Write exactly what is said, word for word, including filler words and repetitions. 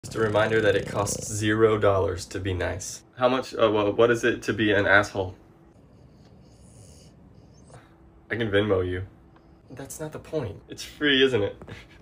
Just a reminder that it costs zero dollars to be nice. How much, uh, well, what is it to be an asshole? I can Venmo you. That's not the point. It's free, isn't it?